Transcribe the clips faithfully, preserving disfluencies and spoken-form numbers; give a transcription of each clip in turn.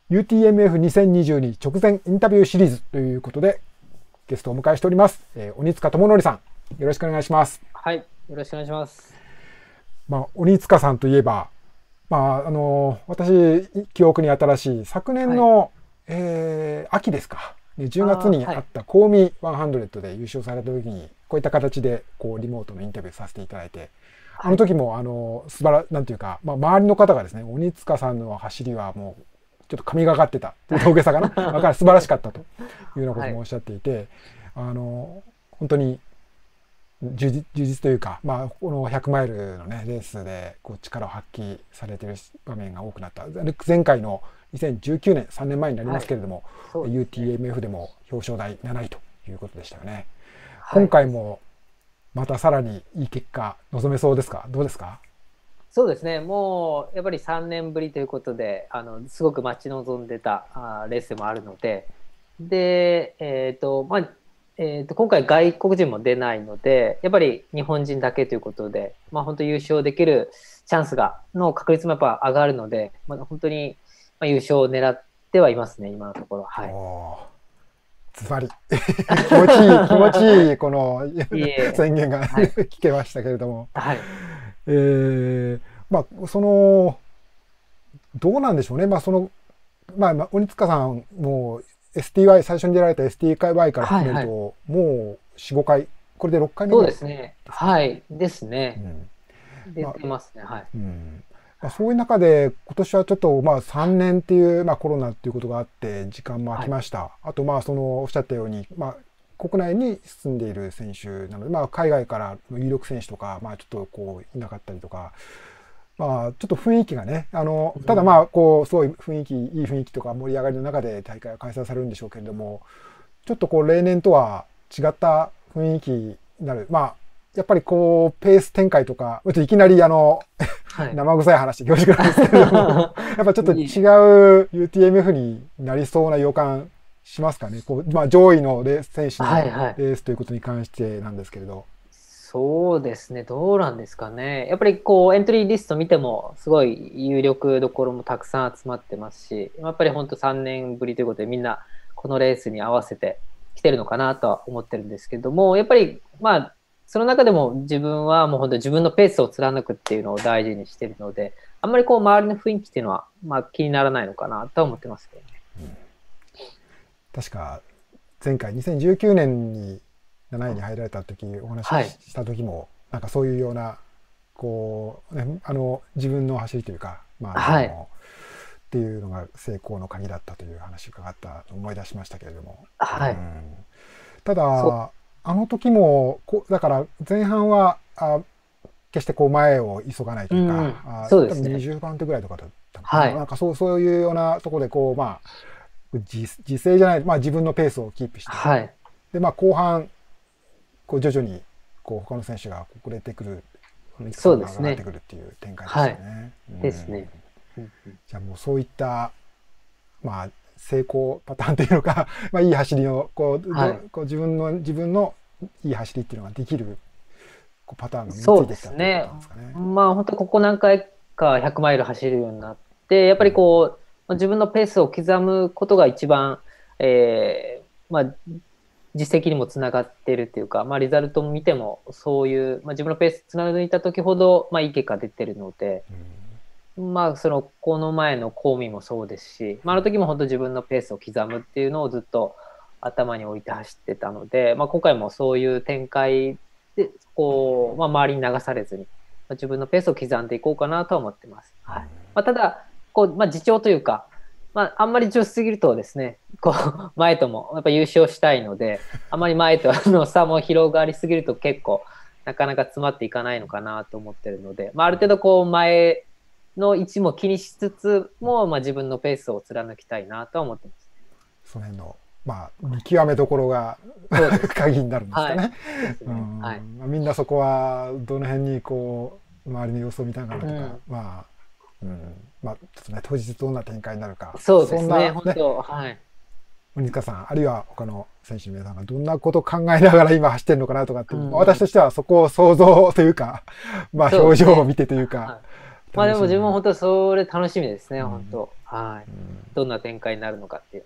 ユーティーエムエフにせんにじゅうに 直前インタビューシリーズということでゲストをお迎えしております。えー、鬼塚智則さん、よろしくお願いします。 はい、よろしくお願いします。 まあ、鬼塚さんといえば、まあ、あのー、私記憶に新しい昨年の、はい、えー、秋ですか、じゅうがつにあったコーミひゃくで優勝された時にこういった形でこうリモートのインタビューさせていただいて、あの時もあの素晴らなんていうか、まあ、周りの方がですね、鬼塚さんの走りはもうちょっと神がかってたという大げさかなだから素晴らしかったというようなこともおっしゃっていて、はい、あの本当に充実、充実というか、まあ、このひゃくマイルの、ね、レースでこう力を発揮されている場面が多くなった。前回のにせんじゅうきゅうねん、さんねんまえになりますけれども、はい、ね、ユーティーエムエフ でも表彰台なないということでしたよね。はい、今回もまたさらにいい結果望めそうですか？どうですか？ そうですね、もうやっぱりさんねんぶりということで、あのすごく待ち望んでたあレースでもあるので、で、えーとまあえー、と今回外国人も出ないので、やっぱり日本人だけということで、まあ、本当優勝できるチャンスがの確率もやっぱ上がるので、まあ、本当に優勝を狙ってはいますね、今のところ。はい、 ズバリ気持ちいい気持ちいいこの宣言が聞けましたけれども、はい、えー、まあそのどうなんでしょうね、まあそのまあ鬼塚さんも エスティーワイ 最初に出られた エスティーワイ から含めると、はいはい、もう よん、ごかい、これでろっかいめそうですね、はいですね、うん、出てますね、まあ、はい、うん、 まあ、そういう中で今年はちょっとまあさんねんっていう、まあ、コロナっていうことがあって時間も空きました、はい、あとまあそのおっしゃったように、まあ、国内に住んでいる選手なので、まあ、海外からの有力選手とか、まあ、ちょっとこういなかったりとか、まあ、ちょっと雰囲気がね、あのただまあこうすごい雰囲気いい雰囲気とか盛り上がりの中で大会が開催されるんでしょうけれども、ちょっとこう例年とは違った雰囲気になる、まあやっぱりこうペース展開とかいきなりあの、はい、生臭い話で恐縮なんですけれどもやっぱちょっと違う ユーティーエムエフ になりそうな予感しますかね。こう、まあ、上位のレース選手のレースということに関してなんですけれど。はいはい、 そうですね、どうなんですかね。やっぱりこうエントリーリスト見てもすごい有力どころもたくさん集まってますし、やっぱり本当さんねんぶりということでみんなこのレースに合わせてきてるのかなとは思ってるんですけども、やっぱりまあその中でも自分はもう本当に自分のペースを貫くっていうのを大事にしてるので、あんまりこう周りの雰囲気っていうのはまあ気にならないのかなとは思ってますけどね。うん、 確か前回にせんじゅうきゅうねんになないに入られた時お話しした時も、はい、なんかそういうようなこう、ね、あの自分の走りというか、まあ、はい、っていうのが成功の鍵だったという話を伺ったと思い出しましたけれども、はい、うん、ただあの時もこだから前半はあ決してこう前を急がないというか、うん、あそうですね、多分にじゅうばん手ぐらいとかだったのかな、はい、なんかそうそういうようなところでこうまあ自自制じゃない、まあ、自分のペースをキープして、はい、でまあ後半こう徐々にこう他の選手が遅れてくる、 そうですね、 上がってくるっていう展開ですよね。 はい、ですね。 じゃあもうそういったまあ成功パターンというのかまあいい走りをこう、はい、こう自分の自分のいい走りっていうのができるこうパターンが身についてきたということなんですかね。 まあ本当ここ何回かひゃくマイル走るようになって、やっぱりこう、うん、自分のペースを刻むことが一番、えー、まあ実績にもつながっているというか、まあ、リザルトも見てもそういう、まあ、自分のペース貫いた時ほど、まあ、いい結果出てるので、うん、まあそのこの前のコーミもそうですし、まあ、あの時も本当自分のペースを刻むっていうのをずっと頭に置いて走ってたので、まあ、今回もそういう展開でこう、まあ、周りに流されずに、まあ、自分のペースを刻んでいこうかなとは思ってます。はい、まあ、ただこう、まあ、自重というか、まあ、あんまり上手すぎるとですね、こう前ともやっぱ優勝したいので、あまり前との差も広がりすぎると結構なかなか詰まっていかないのかなと思ってるので、まあ、ある程度こう前の位置も気にしつつも、まあ、自分のペースを貫きたいなとは思ってます、ね。 その辺のまあ見極めどころが鍵になるんですかね。みんなそこはどの辺にこう周りの様子を見ながらとか、うん、まあ、うんまあ、ちょっとね当日どんな展開になるか、 そうですね、そんなね本当、はい。 鬼塚さんあるいは他の選手の皆さんがどんなことを考えながら今走ってるのかなとかって、うん、私としてはそこを想像というか、まあ表情を見てというか、はい、 まあでも自分も本当それ楽しみですね、 うん、 本当。はい、 うん。 どんな展開になるのかっていう。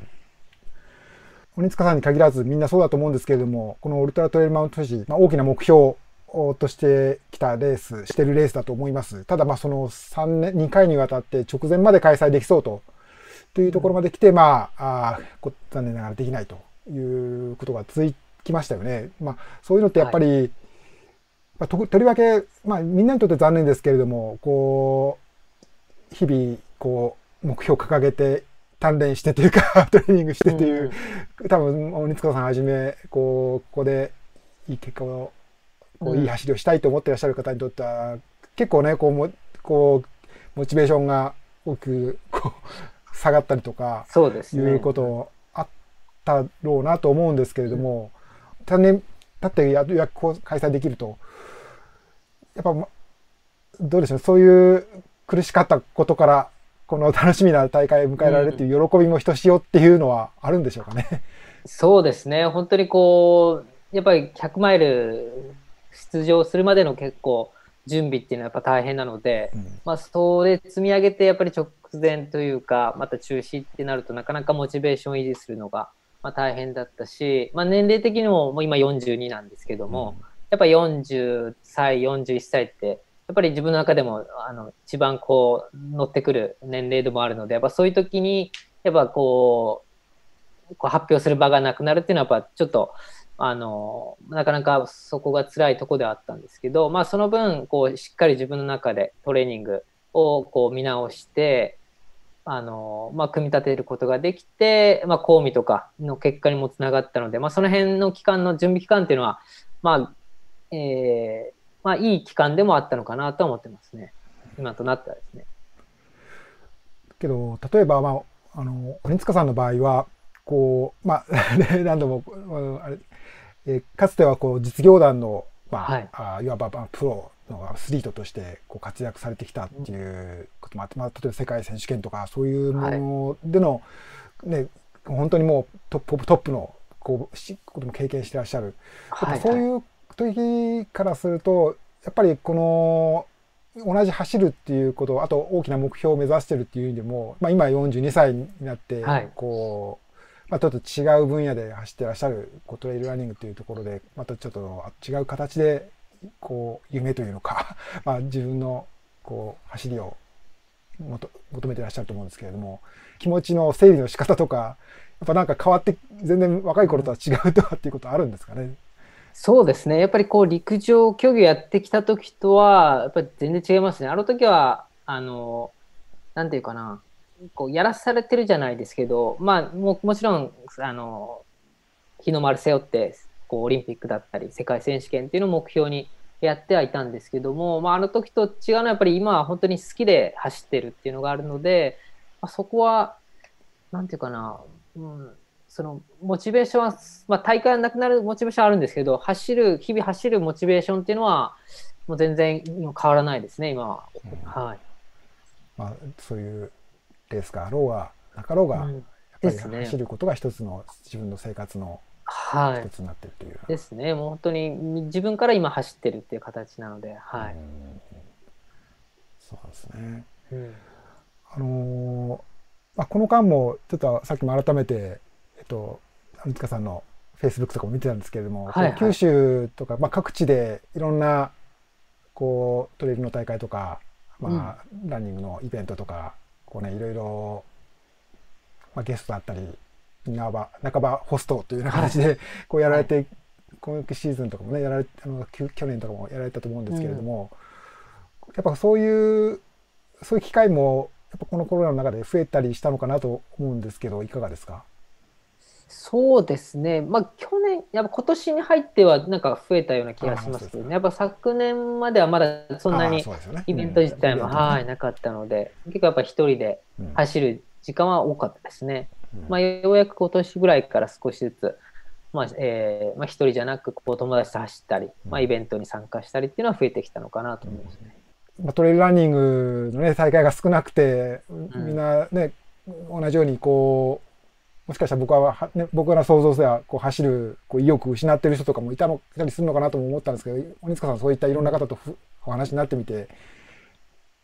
鬼塚さんに限らずみんなそうだと思うんですけれども、このウルトラトレイルマウント富士、まあ、大きな目標としてきたレース、してるレースだと思います。ただまあそのさんねん、にかいにわたって直前まで開催できそうと、というところまで来て、まあ、あ残念ながらできないということが続きましたよね。まあそういうのってやっぱり、はい、まあ、と, とりわけ、まあ、みんなにとって残念ですけれども、こう日々こう目標を掲げて鍛錬してというかトレーニングしてという、うん、多分鬼塚さんはじめこうここでいい結果をこういい走りをしたいと思っていらっしゃる方にとっては、うん、結構ねこうもこうモチベーションが大きくこう下がったりとかそうですね、 いうことあったろうなと思うんですけれども、さんねん経ってようやくこう開催できるとやっぱどうでしょう、そういう苦しかったことからこの楽しみな大会を迎えられるっていう喜びもひとしおっていうのはあるんでしょうかね。うん、 そうですね、本当にこうやっぱりひゃくマイル出場するまでの結構準備っていうのはやっぱ大変なので、うん、まあそれ積み上げてやっぱり直前というかまた中止ってなるとなかなかモチベーションを維持するのがまあ大変だったし、まあ、年齢的にももう今よんじゅうになんですけども、うん、やっぱよんじゅっさいよんじゅういっさいってやっぱり自分の中でもあの一番こう乗ってくる年齢でもあるので、やっぱそういう時にやっぱこう、こう発表する場がなくなるっていうのはやっぱちょっとあのなかなかそこが辛いところではあったんですけど、まあ、その分こうしっかり自分の中でトレーニングをこう見直してあの、まあ、組み立てることができて、まあ、講義とかの結果にもつながったので、まあ、その辺の期間の準備期間っていうのは、まあえーまあ、いい期間でもあったのかなと思ってますね、今となったらですね。 けど例えば、まあ、あの鬼塚さんの場合はこう、まあ、何度もあれ、えー、かつてはこう実業団の、まあはい、あいわばプロのアスリートとしてこう活躍されてきたっていうこともあって、まあ、例えば世界選手権とかそういうものでの、はい、ね、本当にもうトップトップのこうことも経験してらっしゃる、はいはい、そういう時からするとやっぱりこの同じ走るっていうこと、あと大きな目標を目指してるっていう意味でも、まあ、今よんじゅうにさいになってこう、はい、まあ、ちょっと違う分野で走ってらっしゃるこうトレイルランニングっていうところでまたちょっと違う形でこう夢というのかまあ自分のこう走りを求めてらっしゃると思うんですけれども、気持ちの整理の仕方とかやっぱなんか変わって全然若い頃とは違うとかっていうことあるんですかね。 そうですね、やっぱりこう陸上競技やってきた時とはやっぱり全然違いますね。あの時はあのなんていうかな、こうやらされてるじゃないですけど、まあももちろんあの日の丸背負ってこうオリンピックだったり世界選手権っていうのを目標にやってはいたんですけども、まあ、あの時と違うのはやっぱり今は本当に好きで走ってるっていうのがあるので、まあ、そこはなんていうかな、うん、そのモチベーションは、まあ、大会はなくなるモチベーションはあるんですけど、走る日々走るモチベーションっていうのはもう全然変わらないですね今は、うん、はい、 まあ、そういうレースがあろうがなかろうが、うん、やっぱり走ることが一つの自分の生活の一つになってるという、 はい、ですね。もう本当に自分から今走ってるっていう形なので、はい。 そうですね。 うん、 あのー、まあ、この間もちょっとさっきも改めてえっと鬼塚さんのフェイスブックとかも見てたんですけれども、はいはい、九州とか、まあ、各地でいろんなこうトレイルの大会とか、まあ、うん、ランニングのイベントとかこうねいろいろ、まあ、ゲストだったり半ば半ばホストというような形でこうやられて、はい、今シーズンとかもねやられあの去年とかもやられたと思うんですけれども、うん、やっぱそういうそういう機会もやっぱこのコロナの中で増えたりしたのかなと思うんですけどいかがですか？ そうですね、まあ、去年やっぱ今年に入ってはなんか増えたような気がしますけどね。やっぱ昨年まではまだそんなにイベント自体も、はい、なかったので結構やっぱ一人で走る時間は多かったですね。うん、まあ、ようやく今年ぐらいから少しずつ、まあえーまあ、一人じゃなくこう友達と走ったり、まあ、イベントに参加したりっていうのは増えてきたのかなと思いますね。 うん、トレイルランニングの、ね、大会が少なくてみんなね、うん、同じようにこうもしかしたら僕は、ね、僕ら想像ではこう走るこう意欲を失っている人とかもいたのいたりするのかなとも思ったんですけど、鬼塚さんそういったいろんな方とお話になってみて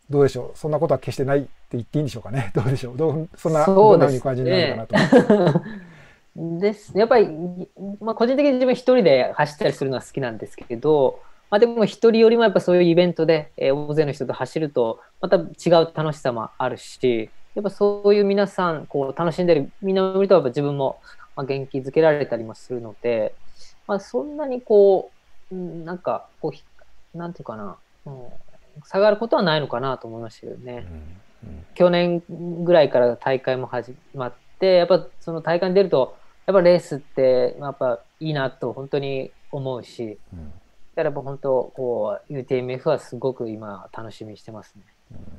どうでしょう、そんなことは決してないって言っていいんでしょうかね。どうでしょう、どうそんな、 そうでどんなふうに感じになるすね。 かなと思って。 ですね。やっぱり、まあ、個人的に自分一人で走ったりするのは好きなんですけど、まあ、でも一人よりもやっぱそういうイベントで、えー大勢の人と走るとまた違う楽しさもあるし、やっぱそういう皆さんこう楽しんでるみんなを見るとやっぱ自分もまあ元気づけられたりもするので、まあ、そんなにこううんなんかこうひなんていうかな、うん、下がることはないのかなと思いましたけどね。 うんうん、 去年ぐらいから大会も始まって、やっぱその大会に出るとやっぱレースってやっぱいいなと本当に思うし、 うん、 だからやっぱ本当こう ユーティーエムエフ はすごく今楽しみにしてますね。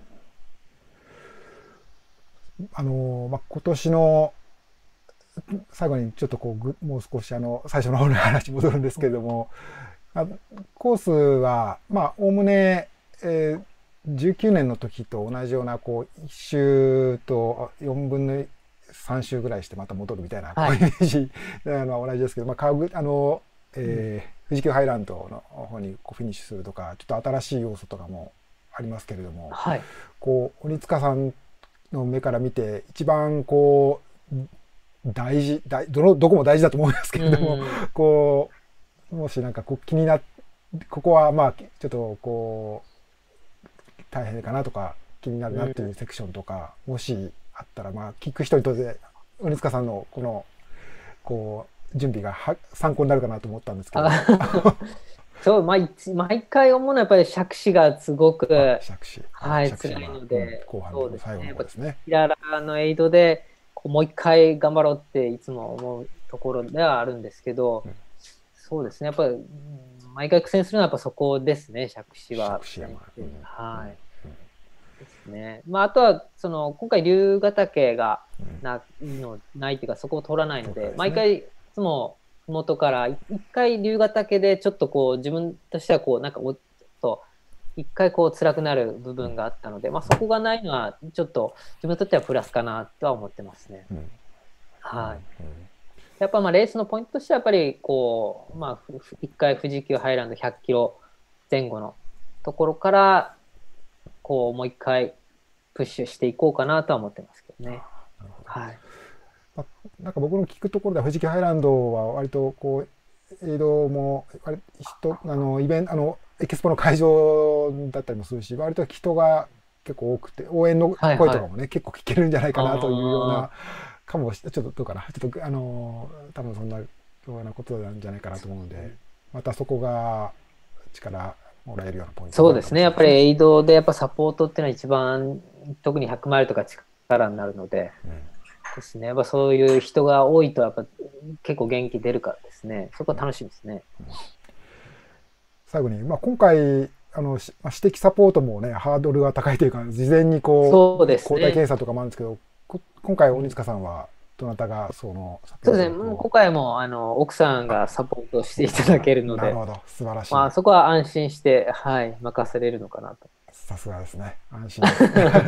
うん、あのまあ、今年の最後にちょっとこうぐもう少しあの最初の方の話に戻るんですけれども、あコースはまあおおむね、えー、じゅうきゅうねんの時と同じようなこういち周とよんぶんのさん周ぐらいしてまた戻るみたいな、こういうイメージなのは同じですけど、まあ、川口あの、えー、富士急ハイランドの方にこうフィニッシュするとかちょっと新しい要素とかもありますけれども、 はい、 こう鬼塚さんの目から見て一番こう大事大どのどこも大事だと思うんですけれども、こうもしなんかこう気になっここはまあちょっとこう大変かなとか気になるなっていうセクションとか、もしあったらまあ聞く人にとって鬼塚さんのこのこう準備がは参考になるかなと思ったんですけど。 そう、毎毎回思うのはやっぱり杓子がすごく、 杓子、 はい、 杓子辛いので、 うん、後半の最後の方ですね。 キララのエイドでこうもう一回頑張ろうっていつも思うところではあるんですけど、うん、そうですね、やっぱり毎回苦戦するのはやっぱそこですね、杓子は。 杓子山、 うん、はい。うん、ですね。まあ、あとはその今回龍ヶ岳がな、うん、のないっていうかそこを通らないので、ね、毎回いつも麓から一回龍ヶ岳でちょっとこう自分としてはこうなんかおっと一回こう辛くなる部分があったので、まあ、そこがないのはちょっと自分にとってはプラスかなとは思ってますね。うん、はい。うん、やっぱまあレースのポイントとしてはやっぱりこうまあ一回富士急ハイランドひゃっキロぜん後のところからこうもう一回プッシュしていこうかなとは思ってますけどね。なるほど。はい。 なんか僕の聞くところでは富士急ハイランドは割とこうエイドもあれ人あのイベントあのエキスポの会場だったりもするし、割と人が結構多くて応援の声とかもね、はいはい、結構聞けるんじゃないかなというようなかもしちょっとどうかなちょっとあの多分そんなようなことなんじゃないかなと思うので、またそこが力もらえるようなポイント、ね、 そうですね。やっぱりエイドでやっぱサポートっていうのは一番特にひゃくマイルとか力になるので。うんですね、やっぱそういう人が多いとやっぱ結構元気出るからですね、そこは楽しみですね。うん、 最後に、まあ、今回あの私的サポートもねハードルが高いというか事前にこうそうですね、 抗体検査とかもあるんですけど、今回鬼塚さんはどなたがそのサポートを？そうですね、もう今回もあの奥さんがサポートしていただけるので、 なるほど、素晴らしい。 まあ、そこは安心して、はい、任せれるのかなと。 さすがですね、安心です。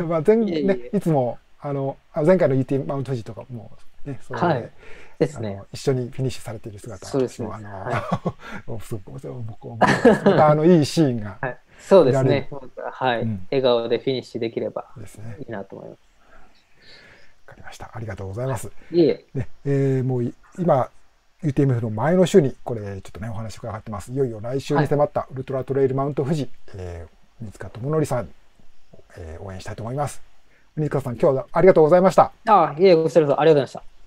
まあ前ね、い, えい, えいつもあの前回の ユーティー マウント富士とかもね、それで、はい、ですね、一緒にフィニッシュされている姿、 そうですね、 あの、はい、すごく僕またあのいいシーンが、 はい、そうですね、はい、うん、笑顔でフィニッシュできればいいなと思います。 わかりました。ありがとうございます。 いえ、 ね、えー、もう今 ユーティーエムエフ の前の週にこれちょっとねお話伺ってます。いよいよ来週に迫ったウルトラトレイルマウント富士、はい、えー、鬼塚智則さん、えー、応援したいと思います。鬼塚さん、今日はありがとうございました。 ああ、いえ、こちらこそありがとうございました。